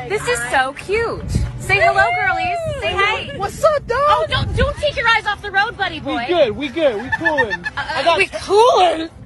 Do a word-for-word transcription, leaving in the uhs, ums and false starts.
This is so cute. Say hello, girlies. Say hey. What's up, dog? Oh, don't don't take your eyes off the road, buddy boy. We good. We good. We coolin'. Uh, I got we coolin'.